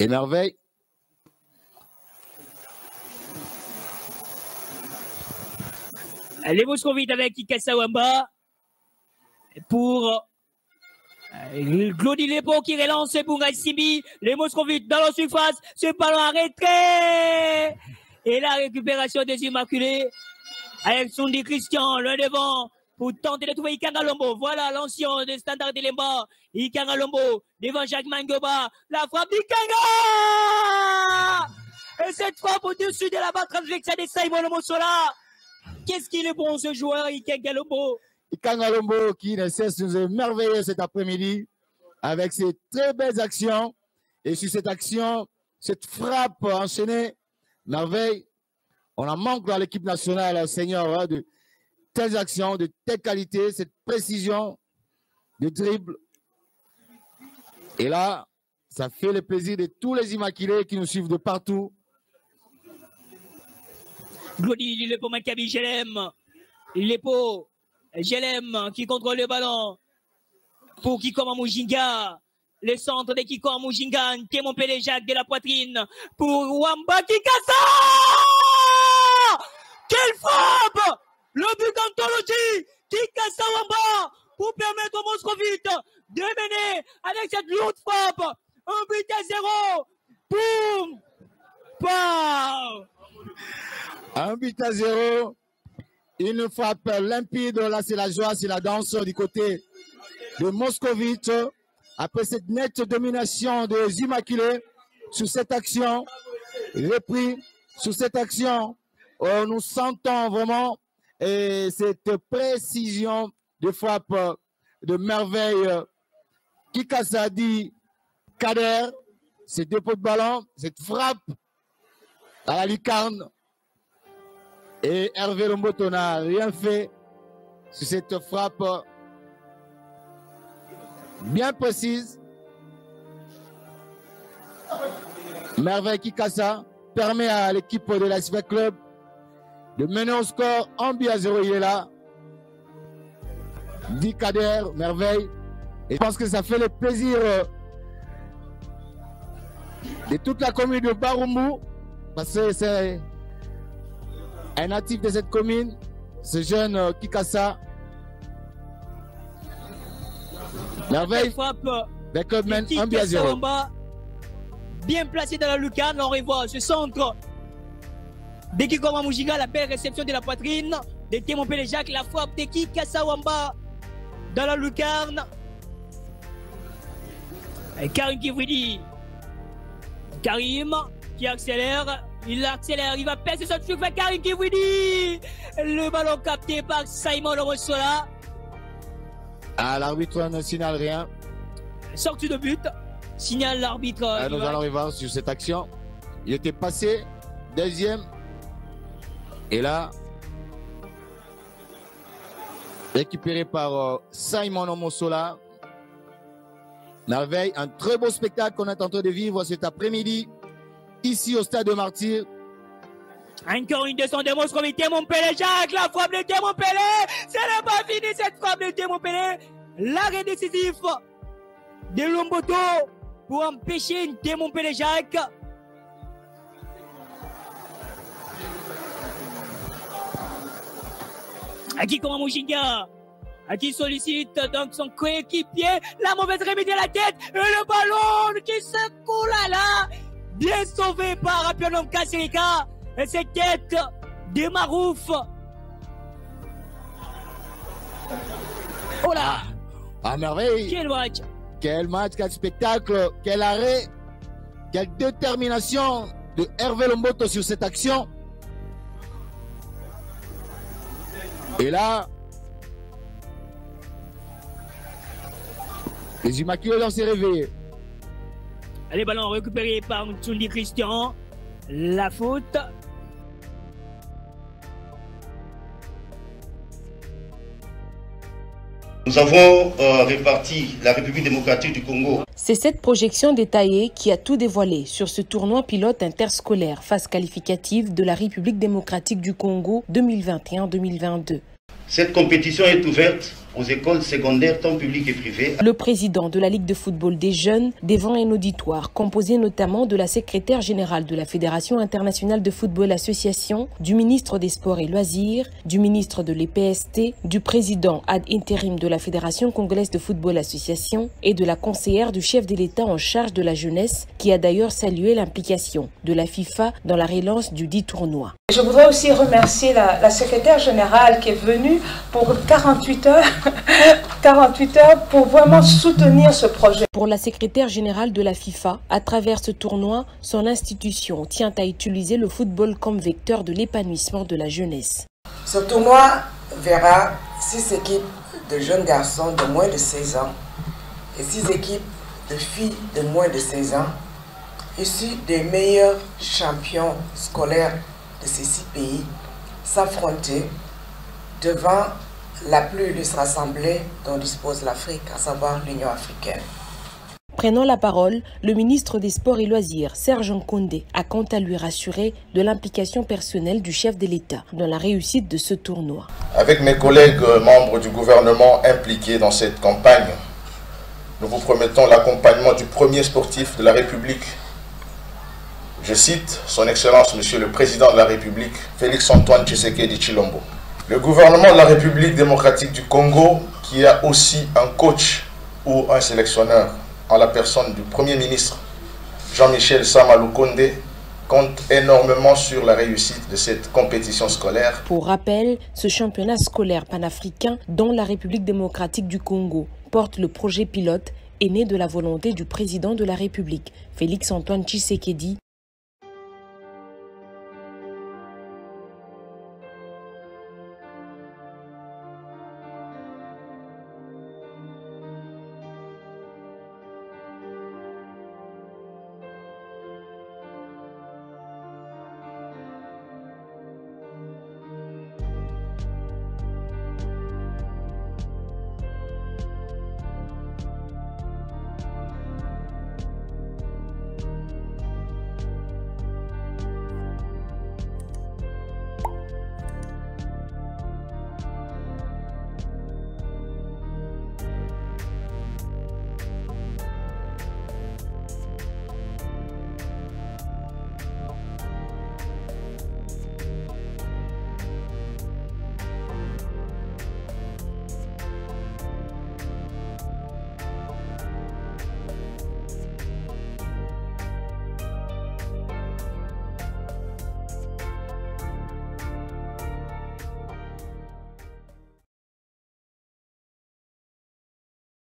Et Merveille. Les Moscovites avec Kikassa Wamba pour Glody Lepo qui relance pour Gassimi. Les Moscovites dans la surface, ce ballon arrêté. Et la récupération des Immaculés avec Sundi Christian, le devant pour tenter de trouver Ikanga Lombo. Voilà l'ancien de Standard Delemba. Ikanga Lombo devant Jacques Mangoba. La frappe d'Ikanga! Et cette frappe au-dessus de la barre transversale de Simon Lomosola. Qu'est-ce qu'il est bon ce joueur, Ikanga Lombo? Ikanga Lombo qui ne cesse de nous émerveiller cet après-midi avec ses très belles actions. Et sur cette action, cette frappe enchaînée, Merveille, on en manque dans l'équipe nationale, Seigneur, de telles actions, de telle qualité, cette précision de dribble. Et là, ça fait le plaisir de tous les Immaculés qui nous suivent de partout. Glody Lepo Maccabi, Jelem. Lepo, Jelem qui contrôle le ballon pour Kikoma Mujinga. Le centre de Kikoma Mujinga, Témon Pelé Jacques de la poitrine pour Wamba Kikassa. Quelle frappe! Le but d'anthologie, Kikassa Wamba pour permettre aux Moscovites de mener avec cette lourde frappe. Un but à 0. Boum! Pow! Un but à 0. Une frappe limpide. Là, c'est la joie, c'est la danse du côté de Moscovite. Après cette nette domination des Immaculés sur cette action, repris sur cette action, nous sentons vraiment cette précision de frappe de Merveille. Kikassa dit Kader, ces dépôts de ballon, cette frappe à la lucarne. Et Hervé Lomboto n'a rien fait sur cette frappe bien précise. Merveille Kikassa permet à l'équipe de l'Iceberg Club de mener au score 1-0. Il est là. Dit Kader, Merveille. Et je pense que ça fait le plaisir de toute la commune de Barumbu, parce que c'est un natif de cette commune, ce jeune Kikassa. Merveille, le club mène 1-0. Bien placé dans la lucarne, on revoit ce centre de Kikoma Mujinga, la belle réception de la poitrine de Témon Pelé Jacques, la frappe de Kikassa Wamba dans la lucarne. Karim Kividi, Karim qui accélère, il va percer son truc vers Karim Kividi. Le ballon capté par Simon Lomosola. Ah, l'arbitre ne signale rien. Sortie de but, signale l'arbitre. Nous allons revoir sur cette action. Il était passé, deuxième. Et là, récupéré par Simon Lomosola. Merveille, un très beau spectacle qu'on est en train de vivre cet après-midi, ici au stade de Martyrs. Encore une descente de Moscovite, Témon Pelé Jacques, la frappe de Témon Pelé. Ce n'est pas fini cette frappe de Témon Pelé. L'arrêt décisif de Lomboto pour empêcher Témon Pelé Jacques. Kikoma Mujinga qui sollicite donc son coéquipier. La mauvaise remise de la tête et le ballon qui secoue là. Bien sauvé par Apionom Kassirika. Et cette tête de Marouf. Oh là! À merveille! Quel match! Quel match, quel spectacle, quel arrêt, quelle détermination de Hervé Lomboto sur cette action. Et là, les Immaculés doivent se réveiller. Les ballons récupérés par Tsundi Christian. La faute. Nous avons réparti la République démocratique du Congo. C'est cette projection détaillée qui a tout dévoilé sur ce tournoi pilote interscolaire phase qualificative de la République démocratique du Congo 2021-2022. Cette compétition est ouverte aux écoles secondaires tant publiques et privées. Le président de la Ligue de football des jeunes devant un auditoire composé notamment de la secrétaire générale de la Fédération internationale de football association, du ministre des Sports et Loisirs, du ministre de l'EPST, du président ad intérim de la Fédération congolaise de football association et de la conseillère du chef de l'État en charge de la jeunesse qui a d'ailleurs salué l'implication de la FIFA dans la relance du dit tournoi. Je voudrais aussi remercier la secrétaire générale qui est venue pour 48 heures pour vraiment soutenir ce projet. Pour la secrétaire générale de la FIFA, à travers ce tournoi, son institution tient à utiliser le football comme vecteur de l'épanouissement de la jeunesse. Ce tournoi verra 6 équipes de jeunes garçons de moins de 16 ans et 6 équipes de filles de moins de 16 ans, issus des meilleurs champions scolaires de ces 6 pays, s'affronter devant la plus illustre assemblée dont dispose l'Afrique, à savoir l'Union africaine. Prenant la parole, le ministre des Sports et Loisirs, Serge Nkonde, a quant à lui rassuré de l'implication personnelle du chef de l'État dans la réussite de ce tournoi. Avec mes collègues membres du gouvernement impliqués dans cette campagne, nous vous promettons l'accompagnement du premier sportif de la République. Je cite son Excellence, Monsieur le Président de la République, Félix-Antoine Tshisekedi Tshilombo. Le gouvernement de la République démocratique du Congo, qui a aussi un coach ou un sélectionneur en la personne du Premier ministre Jean-Michel Sama Lukonde, compte énormément sur la réussite de cette compétition scolaire. Pour rappel, ce championnat scolaire panafricain dont la République démocratique du Congo porte le projet pilote est né de la volonté du président de la République, Félix-Antoine Tshisekedi,